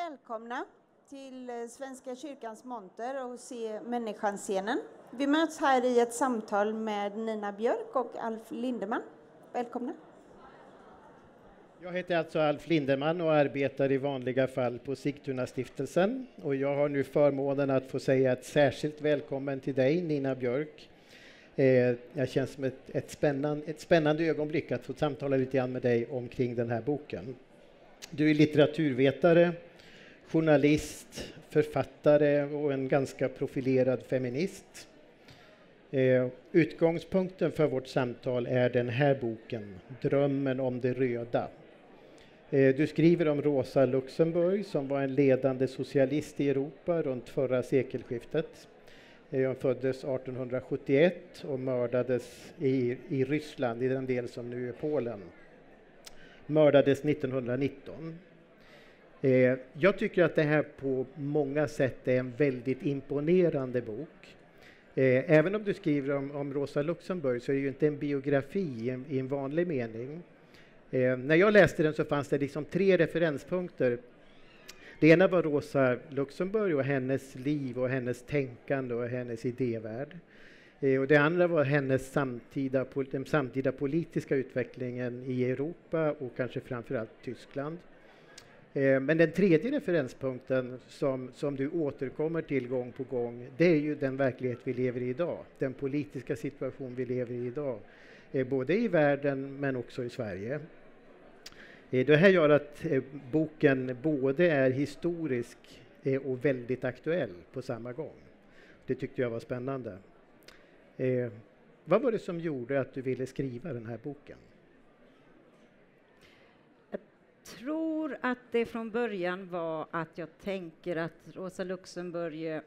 Välkomna till Svenska kyrkans monter och se människanscenen. Vi möts här i ett samtal med Nina Björk och Alf Lindeman. Välkomna. Jag heter alltså Alf Lindeman och arbetar i vanliga fall på Sigtuna-stiftelsen. Och jag har nu förmånen att få säga ett särskilt välkommen till dig, Nina Björk. Jag känns som ett spännande ögonblick att få samtala lite grann med dig omkring den här boken. Du är litteraturvetare, journalist, författare och en ganska profilerad feminist. Utgångspunkten för vårt samtal är den här boken, Drömmen om det röda. Du skriver om Rosa Luxemburg som var en ledande socialist i Europa runt förra sekelskiftet. Hon föddes 1871 och mördades i Ryssland, i den del som nu är Polen. Mördades 1919. Jag tycker att det här på många sätt är en väldigt imponerande bok. Även om du skriver om Rosa Luxemburg så är det ju inte en biografi i en vanlig mening. När jag läste den så fanns det liksom 3 referenspunkter. Det ena var Rosa Luxemburg och hennes liv och hennes tänkande och hennes idévärld. Och det andra var hennes den samtida politiska utvecklingen i Europa och kanske framförallt Tyskland. Men den tredje referenspunkten som du återkommer till gång på gång, det är ju den verklighet vi lever i idag. Den politiska situation vi lever i idag. Både i världen men också i Sverige. Det här gör att boken både är historisk och väldigt aktuell på samma gång. Det tyckte jag var spännande. Vad var det som gjorde att du ville skriva den här boken? Jag tror att det från början var att jag tänker att Rosa Luxemburg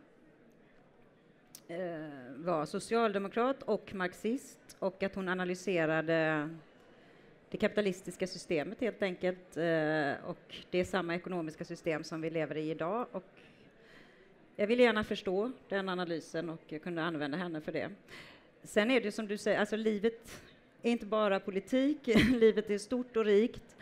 var socialdemokrat och marxist och att hon analyserade det kapitalistiska systemet helt enkelt, och det är samma ekonomiska system som vi lever i idag, och jag ville gärna förstå den analysen och jag kunde använda henne för det. Sen är det som du säger, alltså livet är inte bara politik, livet är stort och rikt,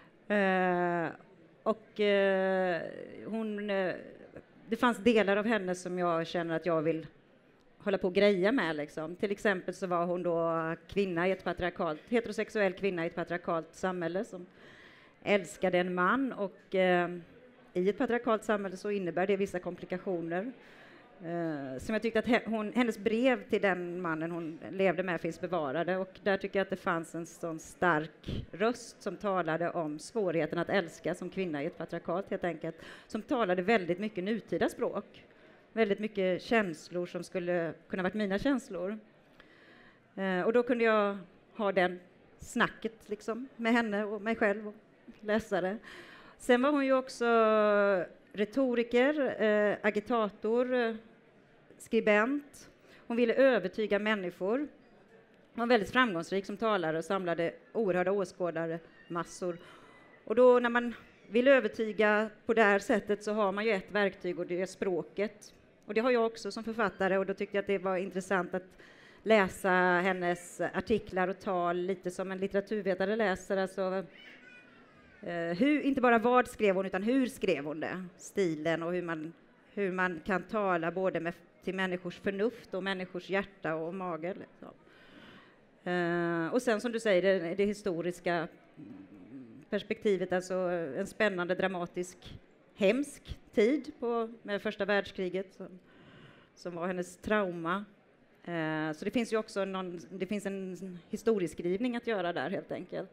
det fanns delar av henne som jag känner att jag vill hålla på och greja med liksom. Till exempel så var hon då kvinna i ett heterosexuell kvinna i ett patriarkalt samhälle som älskade en man, och i ett patriarkalt samhälle så innebär det vissa komplikationer. Som jag tyckte att hennes brev till den mannen hon levde med finns bevarade, och där tycker jag att det fanns en sån stark röst som talade om svårigheten att älska som kvinna i ett patriarkat helt enkelt, som talade väldigt mycket nutida språk. Väldigt mycket känslor som skulle kunna varit mina känslor. Och då kunde jag ha den snacket liksom, med henne och mig själv och läsare. Sen var hon ju också retoriker, agitator, skribent. Hon ville övertyga människor. Hon var väldigt framgångsrik som talare och samlade oerhörda åskådare, massor. Och då när man vill övertyga på det här sättet så har man ju ett verktyg, och det är språket. Och det har jag också som författare, och då tyckte jag att det var intressant att läsa hennes artiklar och tal lite som en litteraturvetare läser. Alltså, inte bara vad skrev hon utan hur skrev hon det? Stilen och hur man kan tala både till människors förnuft och människors hjärta och mage. Liksom. Och sen som du säger, det historiska perspektivet, alltså en spännande, dramatisk, hemsk tid med första världskriget som var hennes trauma. Så det finns ju också det finns en historieskrivning att göra där helt enkelt.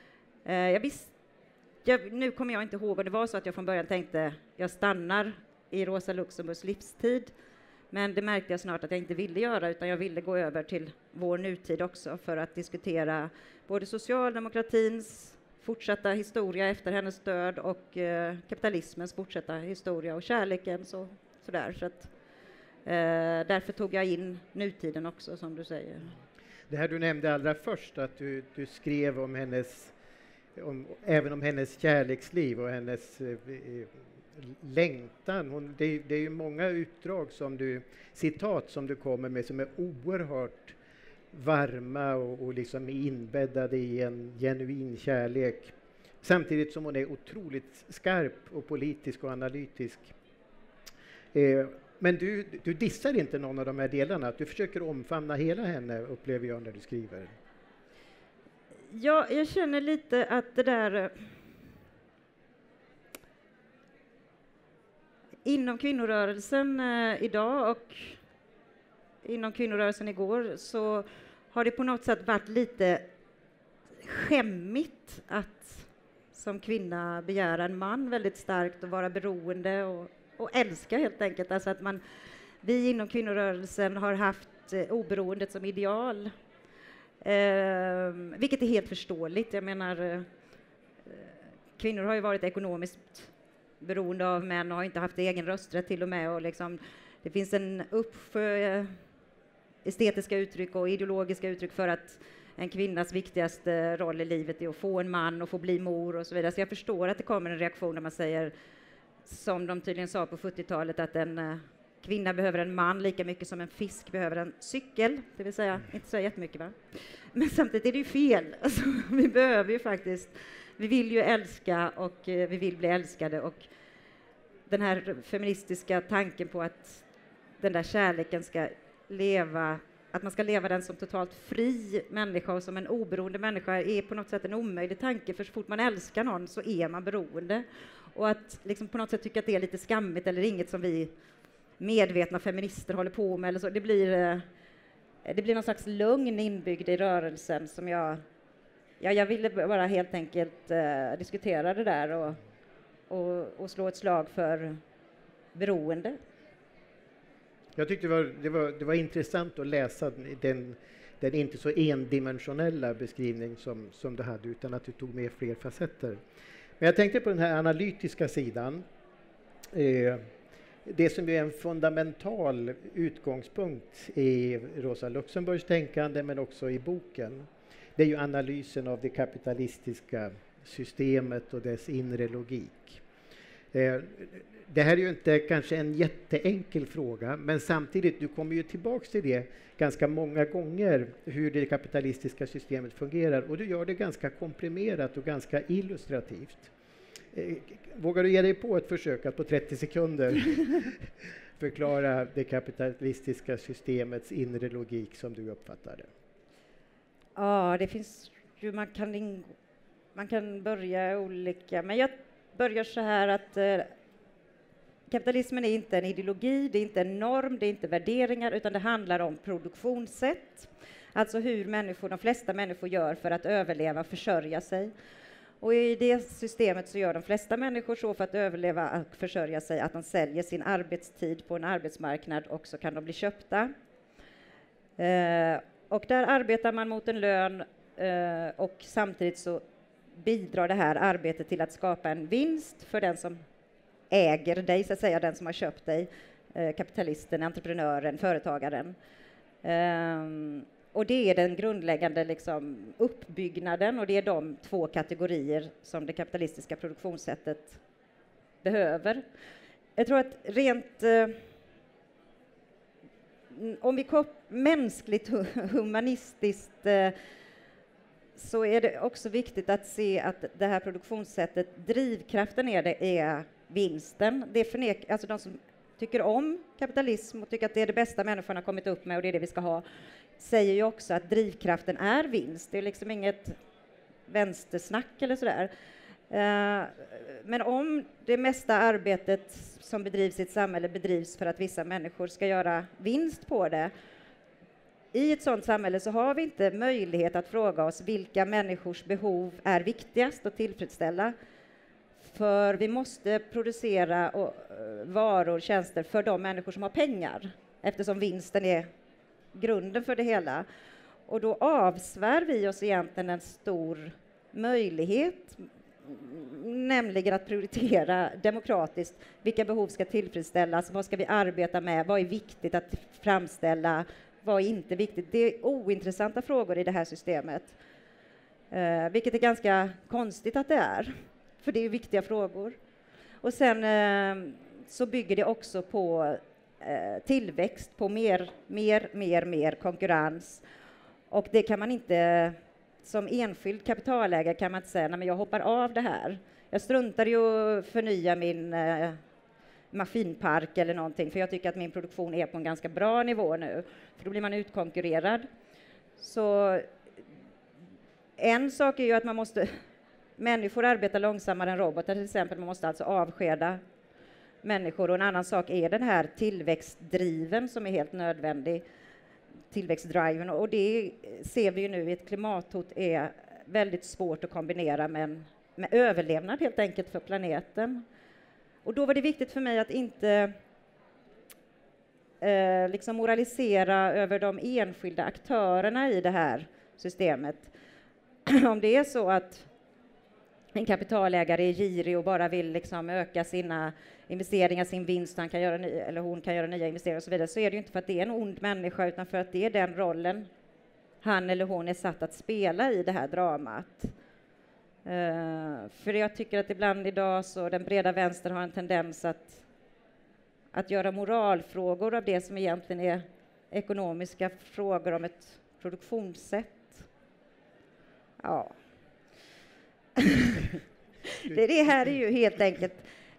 Nu kommer jag inte ihåg, och det var så att jag från början tänkte jag stannar i Rosa Luxemburgs livstid, men det märkte jag snart att jag inte ville göra, utan jag ville gå över till vår nutid också för att diskutera både socialdemokratins fortsatta historia efter hennes död och kapitalismens fortsatta historia och kärleken sådär. Så att, därför tog jag in nutiden också, som du säger. Det här du nämnde allra först, att du skrev om även om hennes kärleksliv och hennes längtan. Det är ju många utdrag citat som du kommer med som är oerhört varma och liksom inbäddade i en genuin kärlek Samtidigt som hon är otroligt skarp och politisk och analytisk. Men du dissar inte någon av de här delarna. Du försöker omfamna hela henne, upplever jag när du skriver. Ja, jag känner lite att det där... Inom kvinnorörelsen idag och inom kvinnorörelsen igår så har det på något sätt varit lite skämmigt att som kvinna begära en man väldigt starkt och vara beroende och älska helt enkelt. Alltså att vi inom kvinnorörelsen har haft oberoendet som ideal. Vilket är helt förståeligt. Jag menar, kvinnor har ju varit ekonomiskt beroende av män och har inte haft egen rösträtt till och med. Och liksom, det finns en uppsjö estetiska uttryck och ideologiska uttryck för att en kvinnas viktigaste roll i livet är att få en man och få bli mor och så vidare. Så jag förstår att det kommer en reaktion när man säger, som de tydligen sa på 70-talet, att en kvinna behöver en man lika mycket som en fisk behöver en cykel. Det vill säga, inte så jättemycket va? Men samtidigt är det ju fel. Alltså, vi behöver ju faktiskt, vi vill ju älska och vi vill bli älskade, och den här feministiska tanken på att den där kärleken ska leva, att man ska leva den som totalt fri människa och som en oberoende människa är på något sätt en omöjlig tanke, för så fort man älskar någon så är man beroende. Och att liksom på något sätt tycka att det är lite skammigt eller inget som vi medvetna feminister håller på med eller så, det blir någon slags lugn inbyggd i rörelsen som jag ville bara helt enkelt diskutera det där och slå ett slag för beroende. Jag tyckte det var intressant att läsa den inte så endimensionella beskrivning som du hade, utan att du tog med fler facetter. Men jag tänkte på den här analytiska sidan. Det som är en fundamental utgångspunkt i Rosa Luxemburgs tänkande men också i boken, det är ju analysen av det kapitalistiska systemet och dess inre logik. Det här är ju inte kanske en jätteenkel fråga, men samtidigt, du kommer ju tillbaks till det ganska många gånger, hur det kapitalistiska systemet fungerar, och du gör det ganska komprimerat och ganska illustrativt. Vågar du ge dig på ett försök att på 30 sekunder förklara det kapitalistiska systemets inre logik som du uppfattar det? Ja, det finns ju, man kan börja olika, men jag börjar så här att kapitalismen är inte en ideologi, det är inte en norm, det är inte värderingar, utan det handlar om produktionssätt. Alltså hur de flesta människor gör för att överleva och försörja sig. Och i det systemet så gör de flesta människor så för att överleva och försörja sig att de säljer sin arbetstid på en arbetsmarknad, och så kan de bli köpta. Och där arbetar man mot en lön och samtidigt så bidrar det här arbetet till att skapa en vinst för den som äger dig, så att säga, den som har köpt dig, kapitalisten, entreprenören, företagaren. Och det är den grundläggande liksom, uppbyggnaden, och det är de två kategorier som det kapitalistiska produktionssättet behöver. Jag tror att rent om vi mänskligt humanistiskt så är det också viktigt att se att det här produktionssättet, drivkraften är vinsten. Det alltså de som tycker om kapitalism och tycker att det är det bästa människan har kommit upp med och det är det vi ska ha, säger ju också att drivkraften är vinst. Det är liksom inget vänstersnack eller sådär. Men om det mesta arbetet som bedrivs i ett samhälle bedrivs för att vissa människor ska göra vinst på det, i ett sådant samhälle så har vi inte möjlighet att fråga oss vilka människors behov är viktigast att tillfredsställa. För vi måste producera varor och tjänster för de människor som har pengar, eftersom vinsten är grunden för det hela. Och då avsvär vi oss egentligen en stor möjlighet, nämligen att prioritera demokratiskt vilka behov ska tillfredsställas, vad ska vi arbeta med, vad är viktigt att framställa, vad är inte viktigt. Det är ointressanta frågor i det här systemet, vilket är ganska konstigt att det är, för det är viktiga frågor. Och sen så bygger det också på tillväxt, på mer konkurrens, och det kan man inte som enskild kapitalägare kan man inte säga, nej men jag hoppar av det här. Jag struntar i att förnya min maskinpark eller någonting, för jag tycker att min produktion är på en ganska bra nivå nu, för då blir man utkonkurrerad. Så en sak är ju att människor arbetar långsammare än robotar till exempel, man måste alltså avskeda människor, och en annan sak är den här tillväxtdriven som är helt nödvändig, tillväxtdriven, och det ser vi ju nu i ett klimathot är väldigt svårt att kombinera med överlevnad helt enkelt för planeten. Och då var det viktigt för mig att inte liksom moralisera över de enskilda aktörerna i det här systemet. Om det är så att en kapitalägare är girig och bara vill liksom öka sina investeringar, sin vinst, han kan göra eller hon kan göra nya investeringar och så vidare, så är det ju inte för att det är en ond människa, utan för att det är den rollen han eller hon är satt att spela i det här dramat. För jag tycker att ibland idag så den breda vänstern har en tendens att göra moralfrågor av det som egentligen är ekonomiska frågor om ett produktionssätt. Ja. Det här är ju helt enkelt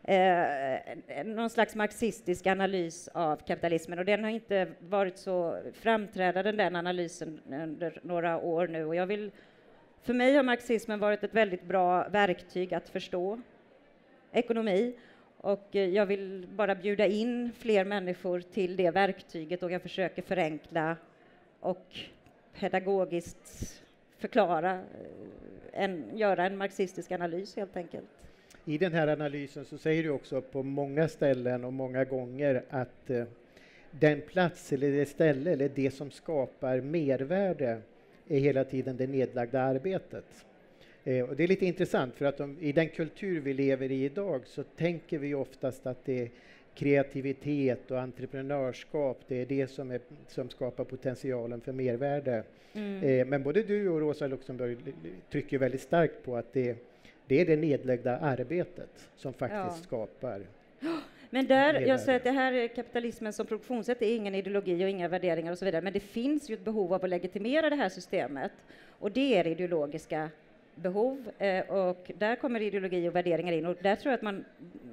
någon slags marxistisk analys av kapitalismen, och den har inte varit så framträdande, den analysen, under några år nu, och för mig har marxismen varit ett väldigt bra verktyg att förstå ekonomi, och jag vill bara bjuda in fler människor till det verktyget, och jag försöker förenkla och pedagogiskt förklara, göra en marxistisk analys helt enkelt. I den här analysen så säger du också på många ställen och många gånger att den plats eller det ställe eller det som skapar mervärde är hela tiden det nedlagda arbetet. Och det är lite intressant, för att i den kultur vi lever i idag så tänker vi oftast att det är kreativitet och entreprenörskap, det är det som skapar potentialen för mervärde. Men både du och Rosa Luxemburg trycker väldigt starkt på att det är det nedlagda arbetet som faktiskt skapar. Men jag säger att det här är kapitalismen som produktionssätt, är ingen ideologi och inga värderingar och så vidare, men det finns ju ett behov av att legitimera det här systemet, och det är ideologiska behov, och där kommer ideologi och värderingar in, och där tror jag att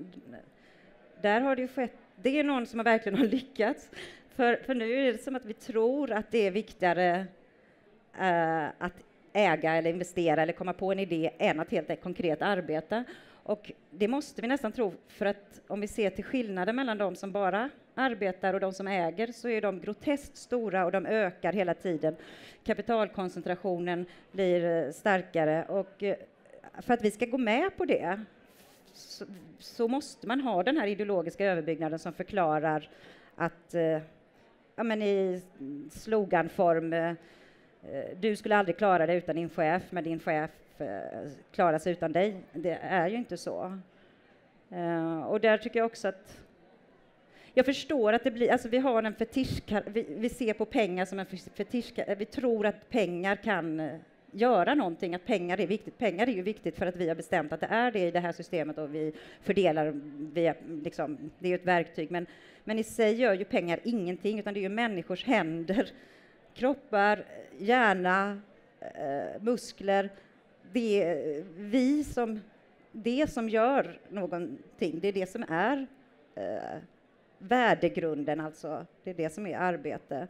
där har det ju skett, det är någon som verkligen har lyckats, för nu är det som att vi tror att det är viktigare att äga eller investera eller komma på en idé än att helt enkelt konkret arbeta. Och det måste vi nästan tro, för att om vi ser till skillnaden mellan de som bara arbetar och de som äger, så är de groteskt stora och de ökar hela tiden. Kapitalkoncentrationen blir starkare, och för att vi ska gå med på det så måste man ha den här ideologiska överbyggnaden som förklarar att i sloganform, du skulle aldrig klara det utan din chef, men din chef klarar sig utan dig. Det är ju inte så. Och där tycker jag också att jag förstår att det blir, alltså vi har en vi ser på pengar som en fetisch, vi tror att pengar kan göra någonting, att pengar är viktigt. Pengar är ju viktigt för att vi har bestämt att det är det i det här systemet, och vi fördelar via, liksom, det är ju ett verktyg, men i sig gör ju pengar ingenting, utan det är ju människors händer, kroppar, hjärna, muskler, det som gör någonting, det är det som är värdegrunden, alltså det är det som är arbete.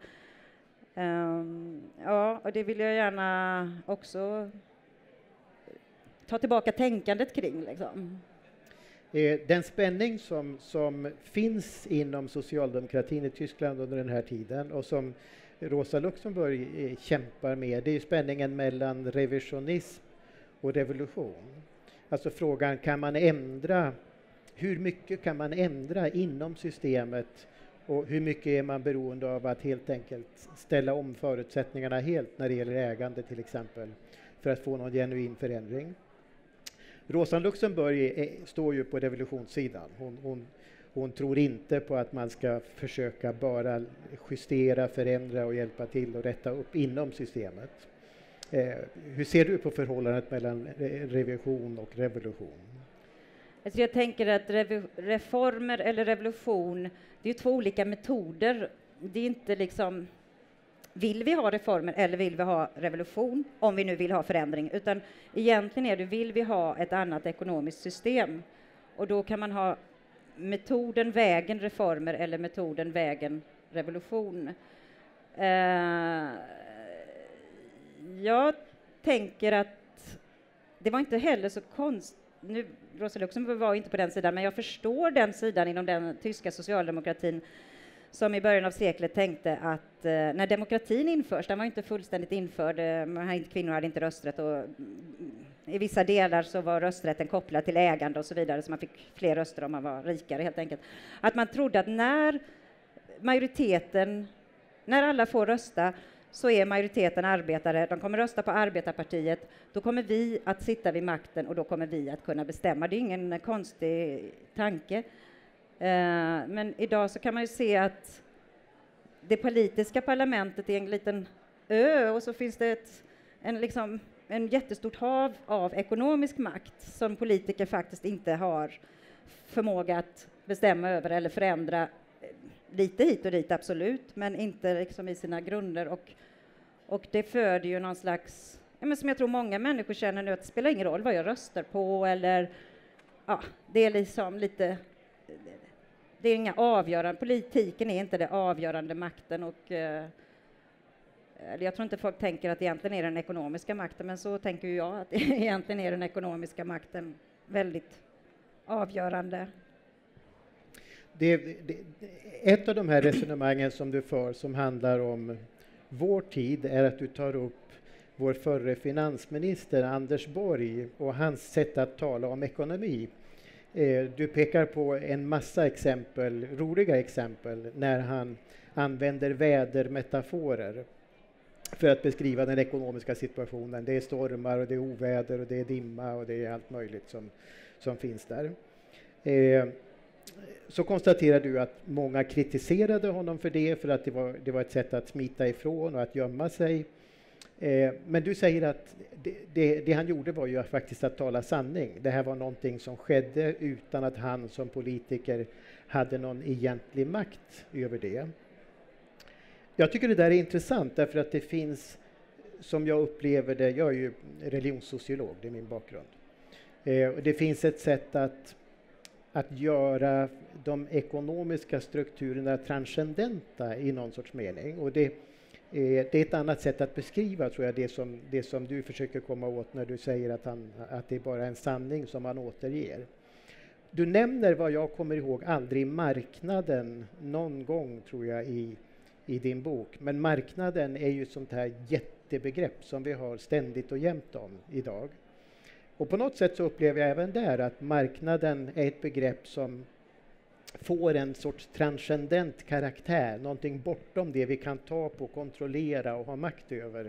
Och det vill jag gärna också ta tillbaka tänkandet kring, liksom. Den spänning som finns inom socialdemokratin i Tyskland under den här tiden, och som Rosa Luxemburg kämpar med, det är spänningen mellan revisionism och revolution. Alltså frågan, hur mycket kan man ändra inom systemet, och hur mycket är man beroende av att helt enkelt ställa om förutsättningarna helt när det gäller ägande till exempel, för att få någon genuin förändring. Rosa Luxemburg står ju på revolutionssidan. Hon tror inte på att man ska försöka bara justera, förändra och hjälpa till och rätta upp inom systemet. Hur ser du på förhållandet mellan revision och revolution? Alltså jag tänker att reformer eller revolution, det är ju två olika metoder. Det är inte liksom vill vi ha reformer eller vill vi ha revolution, om vi nu vill ha förändring, utan egentligen är det, vill vi ha ett annat ekonomiskt system? Och då kan man ha metoden vägen reformer eller metoden vägen revolution. Jag tänker att det var inte heller så konstigt, nu Rosa Luxemburg var inte på den sidan, men jag förstår den sidan inom den tyska socialdemokratin som i början av seklet tänkte att när demokratin införs, den var inte fullständigt införd, kvinnor hade inte rösträtt och i vissa delar så var rösträtten kopplad till ägande och så vidare, så man fick fler röster om man var rikare helt enkelt. Att man trodde att när alla får rösta så är majoriteten arbetare, de kommer rösta på arbetarpartiet, då kommer vi att sitta vid makten och då kommer vi att kunna bestämma. Det är ingen konstig tanke. Men idag så kan man ju se att det politiska parlamentet är en liten ö och så finns det en jättestort hav av ekonomisk makt som politiker faktiskt inte har förmåga att bestämma över eller förändra. Lite hit och dit, absolut, men inte liksom i sina grunder. Och det föder ju någon slags, som jag tror många människor känner nu, att det spelar ingen roll vad jag röstar på, eller det är liksom lite, det är inga avgörande, politiken är inte det avgörande makten, och jag tror inte folk tänker att det egentligen är den ekonomiska makten, men så tänker ju jag, att det egentligen är den ekonomiska makten väldigt avgörande. Ett av de här resonemangen som du för som handlar om vår tid är att du tar upp vår förre finansminister Anders Borg och hans sätt att tala om ekonomi. Du pekar på en massa exempel, roliga exempel, när han använder vädermetaforer för att beskriva den ekonomiska situationen. Det är stormar och det är oväder och det är dimma och det är allt möjligt som finns där. Så konstaterar du att många kritiserade honom för det, för att det var ett sätt att smita ifrån och att gömma sig. Men du säger att det han gjorde var ju faktiskt att tala sanning. Det här var någonting som skedde utan att han som politiker hade någon egentlig makt över det. Jag tycker det där är intressant därför att det finns, som jag upplever det, jag är ju religionssociolog, det är min bakgrund. Det finns ett sätt att göra de ekonomiska strukturerna transcendenta i någon sorts mening. Och det är ett annat sätt att beskriva, tror jag, det som du försöker komma åt när du säger att det är bara en sanning som man återger. Du nämner, vad jag kommer ihåg, aldrig marknaden någon gång, tror jag, i din bok. Men marknaden är ju ett sånt här jättebegrepp som vi har ständigt och jämt om idag. Och på något sätt så upplever jag även där att marknaden är ett begrepp som får en sorts transcendent karaktär, någonting bortom det vi kan ta på, kontrollera och ha makt över.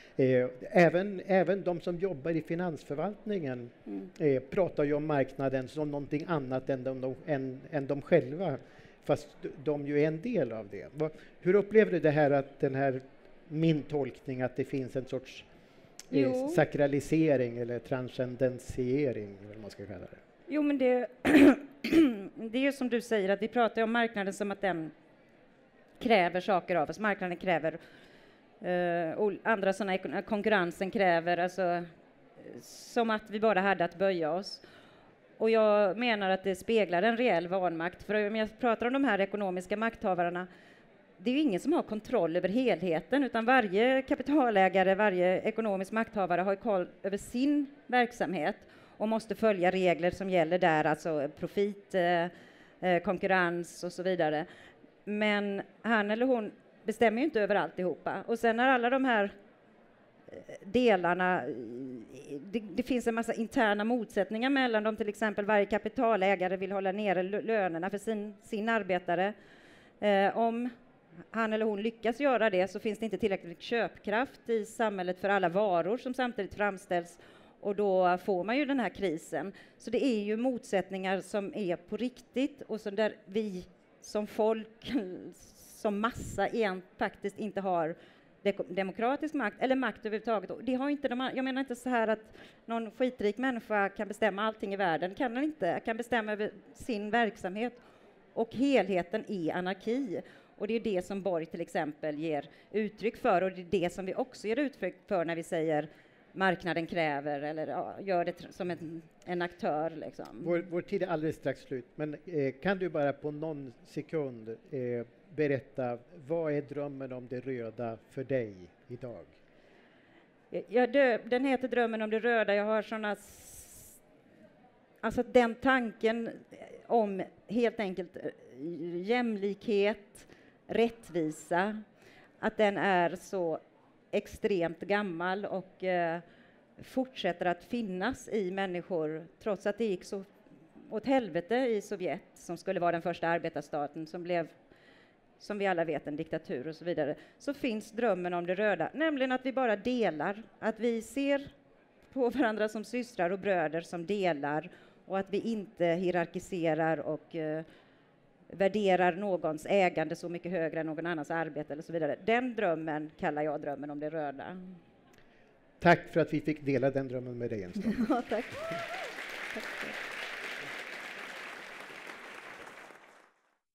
Även de som jobbar i finansförvaltningen pratar ju om marknaden som någonting annat än de själva, fast de ju är en del av det. Hur upplever du det här, att min tolkning att det finns en sorts sakralisering eller transcendensiering, eller vad man ska kalla det? Jo, men det är ju som du säger, att vi pratar om marknaden som att den kräver saker av oss. Marknaden kräver andra sådana, konkurrensen kräver, alltså som att vi bara hade att böja oss. Och jag menar att det speglar en reell vanmakt. För om jag pratar om de här ekonomiska makthavarna, det är ju ingen som har kontroll över helheten, utan varje kapitalägare, varje ekonomisk makthavare har koll över sin verksamhet och måste följa regler som gäller där, alltså profit, konkurrens och så vidare. Men han eller hon bestämmer ju inte över alltihopa. Och sen när alla de här delarna, det finns en massa interna motsättningar mellan dem, till exempel varje kapitalägare vill hålla nere lönerna för sin arbetare. Om han eller hon lyckas göra det så finns det inte tillräckligt köpkraft i samhället för alla varor som samtidigt framställs, och då får man ju den här krisen. Så det är ju motsättningar som är på riktigt och så där vi som folk, som massa faktiskt inte har demokratisk makt eller makt överhuvudtaget. Det har inte jag menar inte så här att någon skitrik människa kan bestämma allting i världen. Kan den inte. Kan bestämma över sin verksamhet. Och helheten är anarki. Och det är det som Borg till exempel ger uttryck för, och det är det som vi också ger uttryck för när vi säger marknaden kräver, eller gör det som en aktör. Liksom. Vår tid är alldeles strax slut, men kan du bara på någon sekund berätta, vad är drömmen om det röda för dig idag? Den heter Drömmen om det röda. Jag har sådana... Alltså den tanken om helt enkelt jämlikhet, rättvisa, att den är så extremt gammal och fortsätter att finnas i människor trots att det gick så åt helvete i Sovjet, som skulle vara den första arbetarstaten, som blev, som vi alla vet, en diktatur och så vidare, så finns drömmen om det röda, nämligen att vi bara delar, att vi ser på varandra som systrar och bröder som delar, och att vi inte hierarkiserar och värderar någons ägande så mycket högre än någon annans arbete eller så vidare. Den drömmen kallar jag drömmen om det röda. Tack för att vi fick dela den drömmen med dig en stund. Ja, tack.